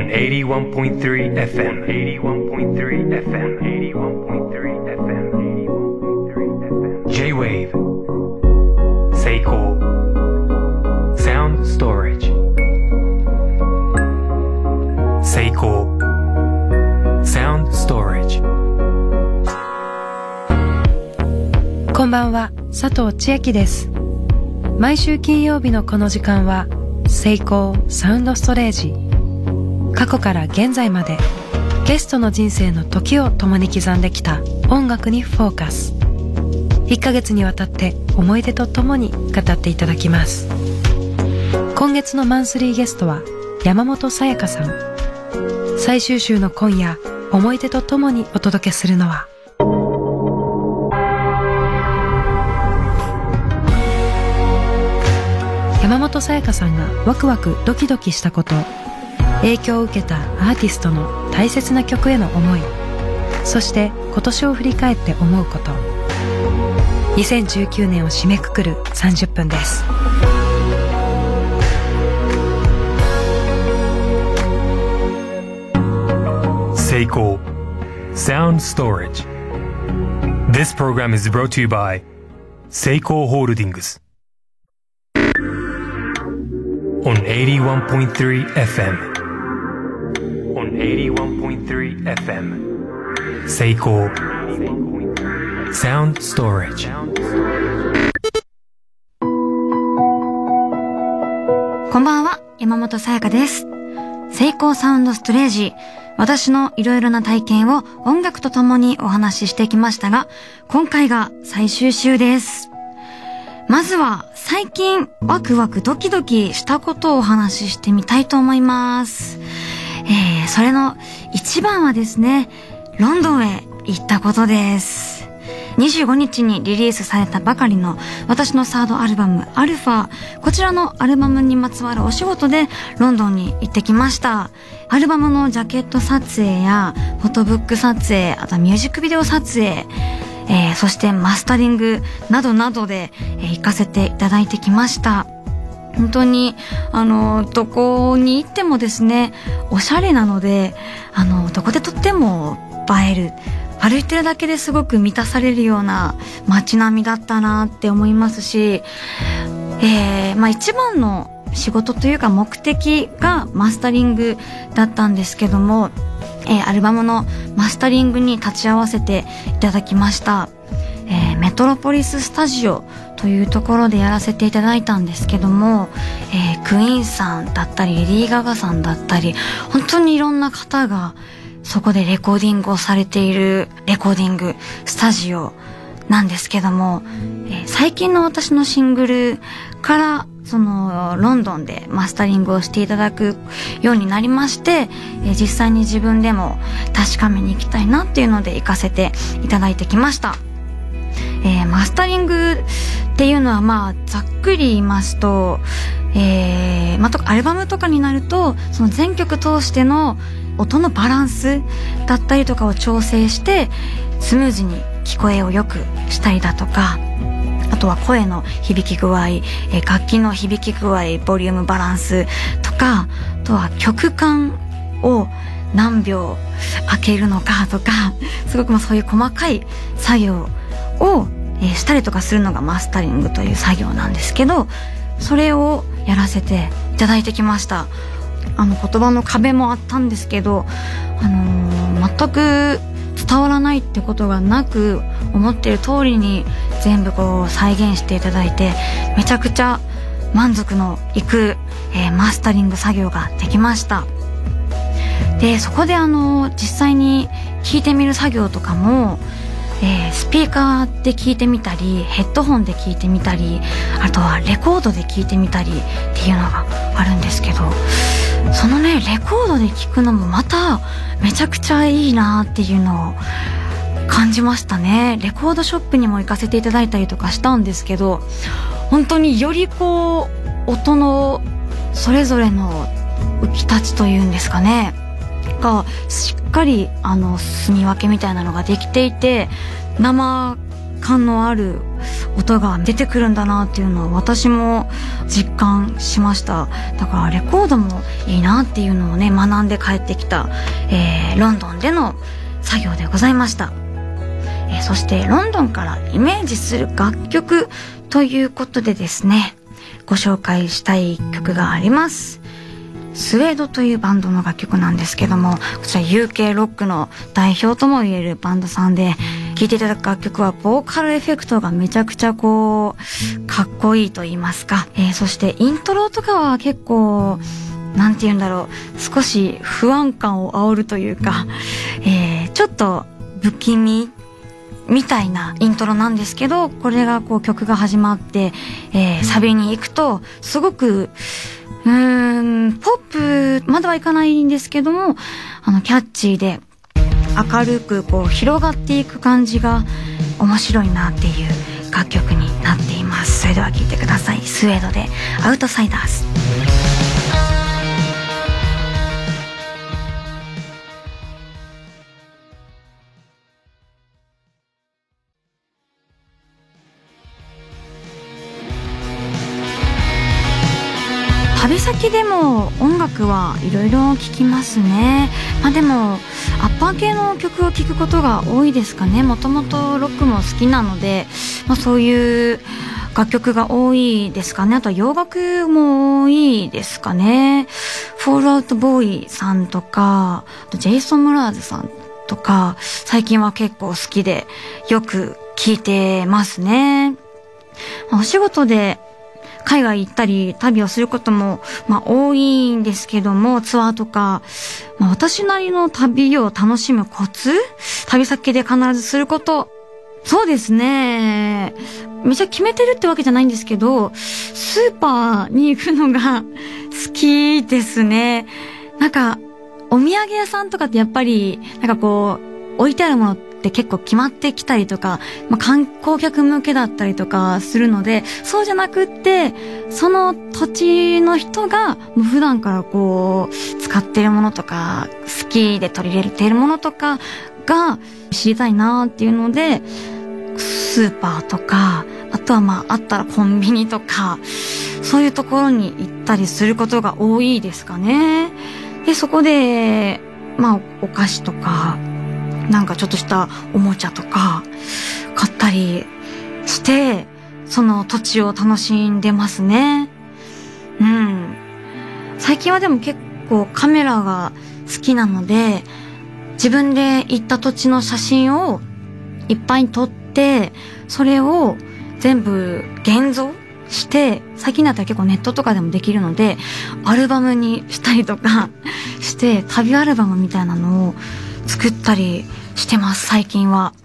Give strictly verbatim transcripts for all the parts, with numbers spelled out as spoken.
on eighty-one point three エフエム eighty-one point three エフエム eighty-one point three エフエム J-Wave 成功 Sound Storage 成功 Sound Storage。 こんばんは、佐藤千秋です。毎週金曜日のこの時間はセイコーサウンドストレージ。過去から現在までゲストの人生の時を共に刻んできた音楽にフォーカス。いっかげつにわたって思い出とともに語っていただきます。今月のマンスリーゲストは山本さやかさん。最終週の今夜、思い出とともにお届けするのは山本さやかさんがワクワクドキドキしたこと、影響を受けたアーティストの大切な曲への思い、そして今年を振り返って思うこと。にせんじゅうきゅうねんを締めくくるさんじゅっぷんです。 セイコー Sound Storage。 This program is brought to you by セイコー Holdings on eighty-one point three エフエム on eighty-one point three エフエム セイコー Sound Storage。 こんばんは、山本さやかです。セイコーサウンドストレージ、私のいろいろな体験を音楽とともにお話ししてきましたが、今回が最終週です。まずは最近ワクワクドキドキしたことをお話ししてみたいと思います。えー、それの一番はですね、ロンドンへ行ったことです。にじゅうごにちにリリースされたばかりの私のサードアルバムアルファ、こちらのアルバムにまつわるお仕事でロンドンに行ってきました。アルバムのジャケット撮影やフォトブック撮影、あとミュージックビデオ撮影、えー、そしてマスタリングなどなどで、えー、行かせていただいてきました。本当にあのどこに行ってもですね、おしゃれなので、あのどこで撮っても映える、歩いてるだけですごく満たされるような街並みだったなって思いますし、えー、まあ一番の仕事というか目的がマスタリングだったんですけども、えー、アルバムのマスタリングに立ち会わせていただきました。えー、メトロポリススタジオというところでやらせていただいたんですけども、えー、クイーンさんだったりレディー・ガガさんだったり、本当にいろんな方がそこでレコーディングをされているレコーディングスタジオなんですけども、えー、最近の私のシングルからそのロンドンでマスタリングをしていただくようになりまして、えー、実際に自分でも確かめに行きたいなっていうので行かせていただいてきました。えー、マスタリングっていうのはまあざっくり言いますと、えー、まあとかアルバムとかになるとその全曲通しての音のバランスだったりとかを調整してスムーズに聞こえを良くしたりだとか、あとは声の響き具合、えー、楽器の響き具合、ボリュームバランスとか、あとは曲間を何秒開けるのかとか、すごくもうそういう細かい作業を、えー、したりとかするのがマスタリングという作業なんですけど、それをやらせていただいてきました。あの言葉の壁もあったんですけど、あのー、全く伝わらないってことがなく、思っている通りに全部こう再現していただいて、めちゃくちゃ満足のいく、えー、マスタリング作業ができました。でそこであの実際に聴いてみる作業とかも、えー、スピーカーで聴いてみたり、ヘッドホンで聴いてみたり、あとはレコードで聴いてみたりっていうのがあるんですけど、そのねレコードで聴くのもまためちゃくちゃいいなっていうのを感じましたね。レコードショップにも行かせていただいたりとかしたんですけど、本当によりこう音のそれぞれの浮き立ちというんですかねがしっかりあの住み分けみたいなのができていて、生感のある音が出てくるんだなっていうのを私も実感しました。だからレコードもいいなっていうのをね学んで帰ってきた、えー、ロンドンでの作業でございました。えー、そしてロンドンからイメージする楽曲ということでですね、ご紹介したい曲があります。スウェードというバンドの楽曲なんですけども、こちら ユーケー ロックの代表とも言えるバンドさんで、聴いていただく楽曲はボーカルエフェクトがめちゃくちゃこうかっこいいと言いますか、えー、そしてイントロとかは結構なんて言うんだろう、少し不安感を煽るというか、えー、ちょっと不気味みたいなイントロなんですけど、これがこう曲が始まって、えー、サビに行くとすごくうーんポップまではいかないんですけども、あのキャッチーで明るくこう広がっていく感じが面白いなっていう楽曲になっています。それでは聴いてください。スウェードでアウトサイダーズ。旅先でも音楽はいろいろ聴きますね。まあでもアッパー系の曲を聴くことが多いですかね。もともとロックも好きなので、まあ、そういう楽曲が多いですかね。あと洋楽も多いですかね。フォールアウトボーイさんとか、あとジェイソン・ムラーズさんとか、最近は結構好きでよく聴いてますね。お仕事で海外行ったり旅をすることも、まあ、多いんですけども、ツアーとか、まあ、私なりの旅を楽しむコツ、旅先で必ずすること、そうですね、めっちゃ決めてるってわけじゃないんですけど、スーパーに行くのが好きですね。なんかお土産屋さんとかってやっぱりなんかこう置いてあるものって結構決まってきたりとか、まあ、観光客向けだったりとかするので、そうじゃなくってその土地の人がもう普段からこう使ってるものとか好きで取り入れているものとかが知りたいなっていうので、スーパーとか、あとはまああったらコンビニとか、そういうところに行ったりすることが多いですかね。でそこでまあお菓子とかなんかちょっとしたおもちゃとか買ったりして、その土地を楽しんでますね。うん。最近はでも結構カメラが好きなので、自分で行った土地の写真をいっぱい撮って、それを全部現像して、最近だったら結構ネットとかでもできるので、アルバムにしたりとかして、旅アルバムみたいなのを作ったりしてます、最近は。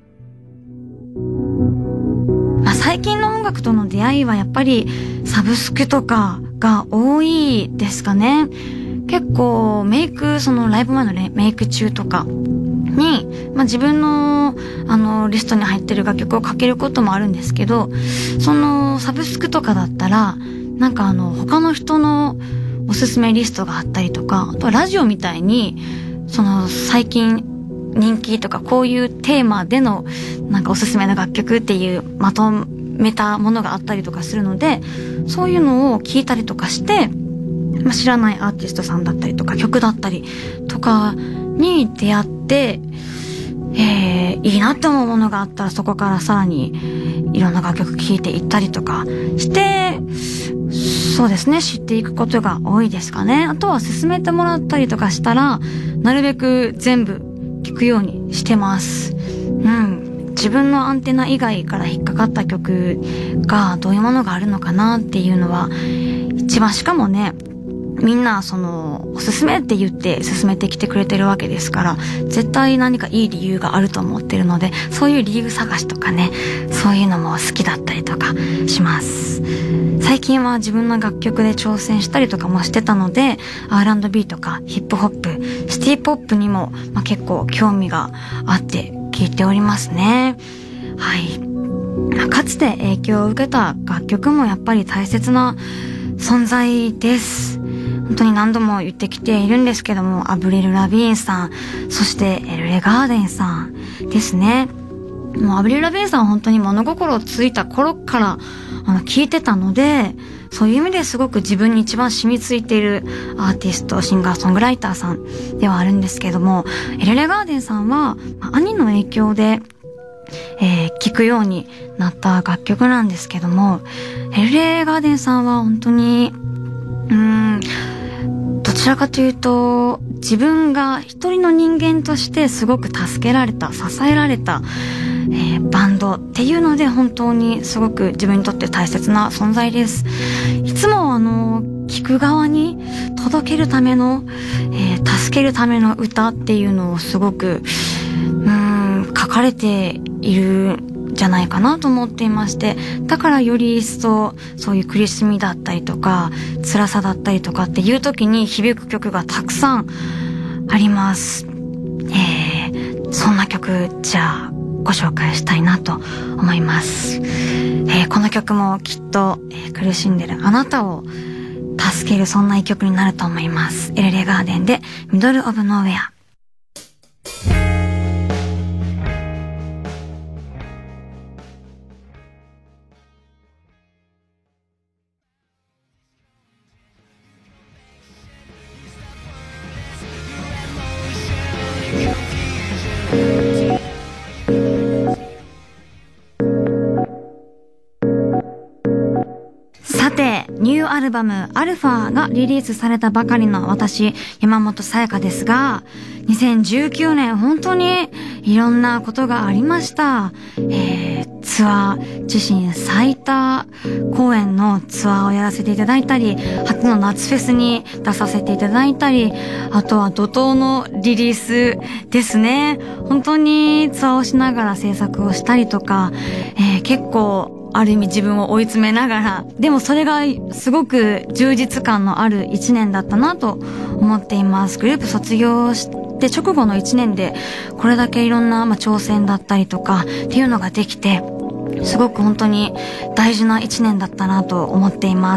まあ、最近の音楽との出会いはやっぱりサブスクとかが多いですかね。結構メイク、そのライブ前のメイク中とかに、まあ、自分のあのリストに入ってる楽曲をかけることもあるんですけど、そのサブスクとかだったらなんかあの他の人のおすすめリストがあったりとか、あとはラジオみたいにその最近人気とかこういうテーマでのなんかおすすめの楽曲っていうまとめたものがあったりとかするので、そういうのを聞いたりとかして、まあ、知らないアーティストさんだったりとか曲だったりとかに出会って、えー、いいなって思うものがあったらそこからさらにいろんな楽曲聴いていったりとかして、そうですね、知っていくことが多いですかね。あとは勧めてもらったりとかしたらなるべく全部聴くようにしてます。うん。自分のアンテナ以外から引っかかった曲がどういうものがあるのかなっていうのは一番、しかもね、みんなそのおすすめって言って勧めてきてくれてるわけですから、絶対何かいい理由があると思ってるので、そういう理由探しとかね、そういうのも好きだったりとかします。最近は自分の楽曲で挑戦したりとかもしてたので、 アールアンドビー とかヒップホップ、シティポップにも、まあ、結構興味があって聴いておりますね。はい、まあ、かつて影響を受けた楽曲もやっぱり大切な存在です。本当に何度も言ってきているんですけども、アブリル・ラビーンさん、そしてエルレ・ガーデンさんですね。 もうアブリル・ラビーンさんは本当に物心をついた頃からあの聞いてたので、そういう意味ですごく自分に一番染みついているアーティスト、シンガーソングライターさんではあるんですけれども、エルレガーデンさんは、まあ、兄の影響で、えー、聴くようになった楽曲なんですけども、エルレガーデンさんは本当にうーんどちらかというと自分が一人の人間としてすごく助けられた、支えられた、えー、バンドっていうので本当にすごく自分にとって大切な存在です。いつもあの聞く側に届けるための、えー、助けるための歌っていうのをすごくうーん書かれているじゃないかなと思っていまして、だからより一層そういう苦しみだったりとか辛さだったりとかっていう時に響く曲がたくさんあります。えー、そんな曲じゃあご紹介したいなと思います。えー、この曲もきっと、えー、苦しんでるあなたを助けるそんな一曲になると思います。エルレガーデンでミドルオブノーウェア。さて、ニューアルバムアルファがリリースされたばかりの私、山本さやかですが、にせんじゅうきゅうねん本当にいろんなことがありました。えー、ツアー、自身最多公演のツアーをやらせていただいたり、初の夏フェスに出させていただいたり、あとは怒涛のリリースですね。本当にツアーをしながら制作をしたりとか、えー、結構ある意味自分を追い詰めながら、でもそれがすごく充実感のある一年だったなと思っています。グループ卒業して直後の一年でこれだけいろんな、まあ、挑戦だったりとかっていうのができて、すごく本当に大事な一年だったなと思っています。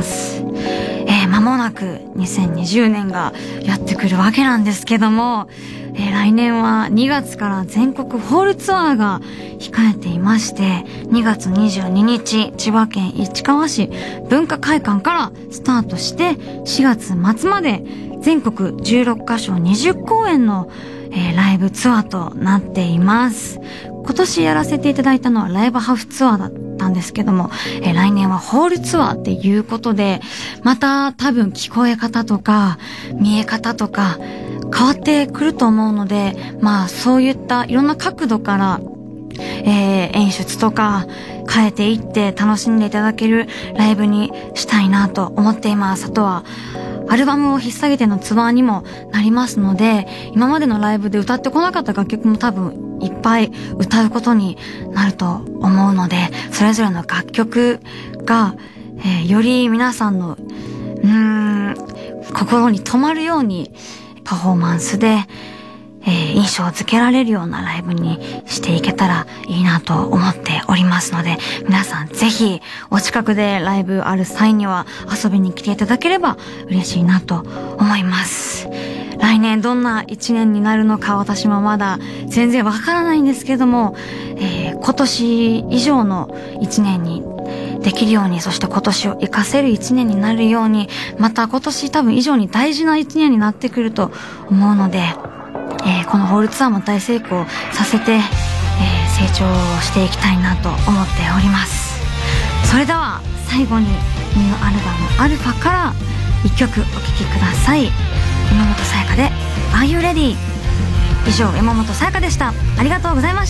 えー、間もなくにせんにじゅうねんがやってくるわけなんですけども、えー、来年はにがつから全国ホールツアーが控えていまして、にがつにじゅうににち千葉県市川市文化会館からスタートしてしがつまつまで全国じゅうろっかしょにじゅっこうえんの、えー、ライブツアーとなっています。今年やらせていただいたのはライブハウスツアーだったんですけども、えー、来年はホールツアーっていうことで、また多分聞こえ方とか見え方とか変わってくると思うので、まあそういったいろんな角度から、えー、演出とか変えていって楽しんでいただけるライブにしたいなと思っています。あとはアルバムを引っ提げてのツアーにもなりますので、今までのライブで歌ってこなかった楽曲も多分いっぱい歌うことになると思うので、それぞれの楽曲が、えー、より皆さんのうーん心に留まるようにパフォーマンスで、えー、印象付けられるようなライブにしていけたらいいなと思っておりますので、皆さんぜひお近くでライブある際には遊びに来ていただければ嬉しいなと思います。来年どんな一年になるのか私もまだ全然わからないんですけども、えー、今年以上の一年にできるように、そして今年を活かせる一年になるように、また今年多分以上に大事な一年になってくると思うので、えー、このホールツアーも大成功させて、えー、成長していきたいなと思っております。それでは最後にニューアルバムアルファからいっきょくお聴きください。山本さやかで Are You Ready？ 以上、山本さやかでした。ありがとうございました。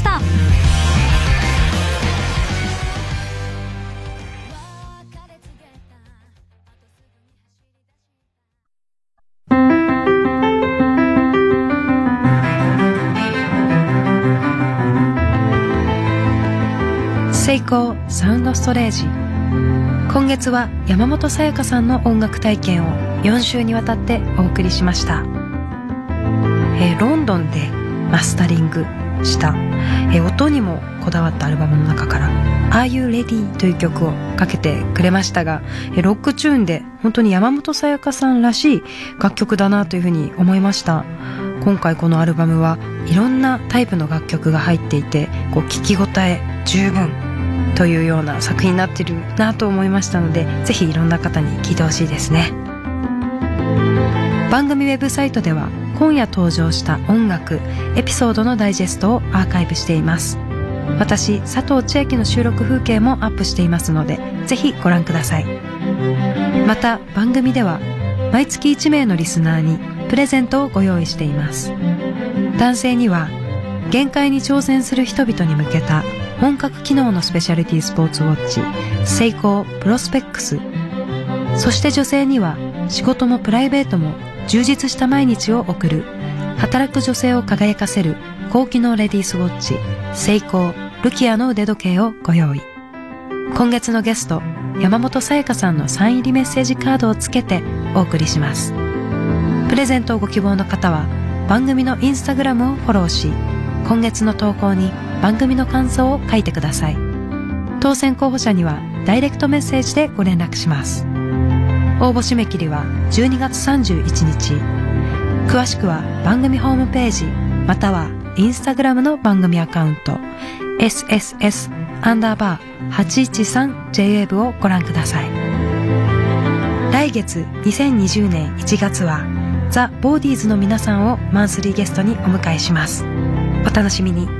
セイコーサウンドストレージ。今月は山本さやかさんの音楽体験をよんしゅうにわたってお送りしました。えー、ロンドンでマスタリングした、えー、音にもこだわったアルバムの中から Are You Ready? という曲をかけてくれましたが、えー、ロックチューンで本当に山本さやかさんらしい楽曲だなというふうに思いました。 今回このアルバムはいろんなタイプの楽曲が入っていて、こう聴き応え十分というような作品になってるなと思いましたので、ぜひいろんな方に聴いてほしいですね。番組ウェブサイトでは今夜登場した音楽エピソードのダイジェストをアーカイブしています。私佐藤千秋の収録風景もアップしていますので、ぜひご覧ください。また番組では毎月いち名のリスナーにプレゼントをご用意しています。男性には限界に挑戦する人々に向けた本格機能のスペシャリティスポーツウォッチセイコープロスペックス、そして女性には仕事もプライベートも充実した毎日を送る働く女性を輝かせる高機能レディースウォッチセイコールキアの腕時計をご用意。今月のゲスト山本さやかさんのサイン入りメッセージカードをつけてお送りします。プレゼントをご希望の方は番組のインスタグラムをフォローし、今月の投稿に番組の感想を書いてください。当選候補者にはダイレクトメッセージでご連絡します。応募締め切りはじゅうにがつさんじゅういちにち。詳しくは番組ホームページまたはインスタグラムの番組アカウント エスエスエス アンダーバー はちいちさん ジェイウェーブ をご覧ください。来月にせんにじゅうねんいちがつはザ・ボーディーズの皆さんをマンスリーゲストにお迎えします。お楽しみに。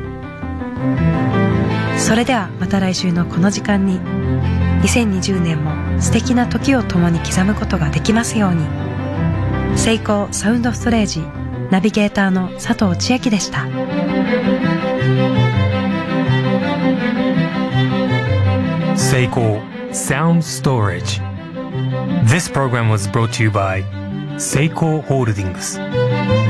それではまた来週のこの時間に、にせんにじゅうねんも素敵な時を共に刻むことができますように。セイコーサウンドストレージナビゲーターの佐藤千秋でした。 セイコー Sound Storage. This program was brought to you by Seiko Holdings.